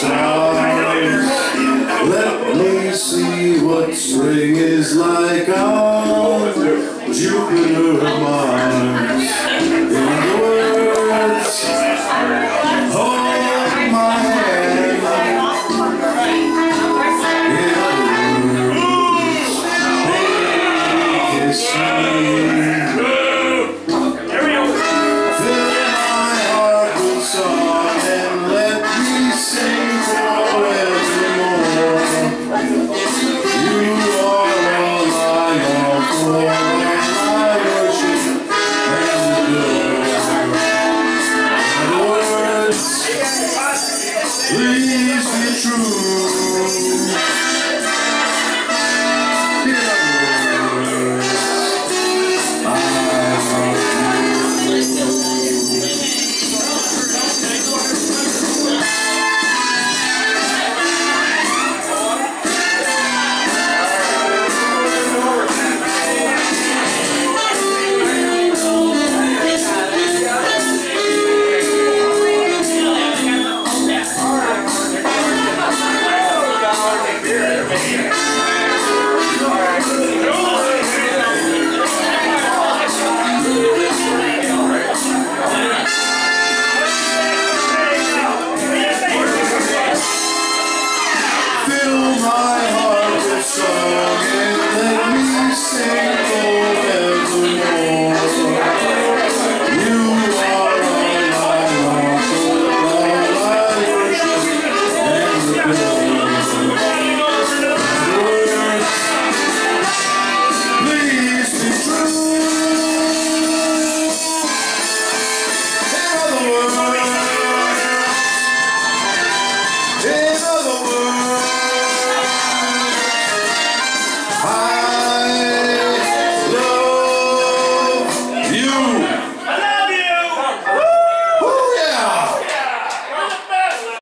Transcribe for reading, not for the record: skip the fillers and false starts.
stars. Let me see what spring is like on Jupiter and Mars. In the words, hold my hand. In the words, baby, kiss me. Fill my heart with song and let me sing forevermore. You are all I long for, and I worship and adore. In the words, please be true.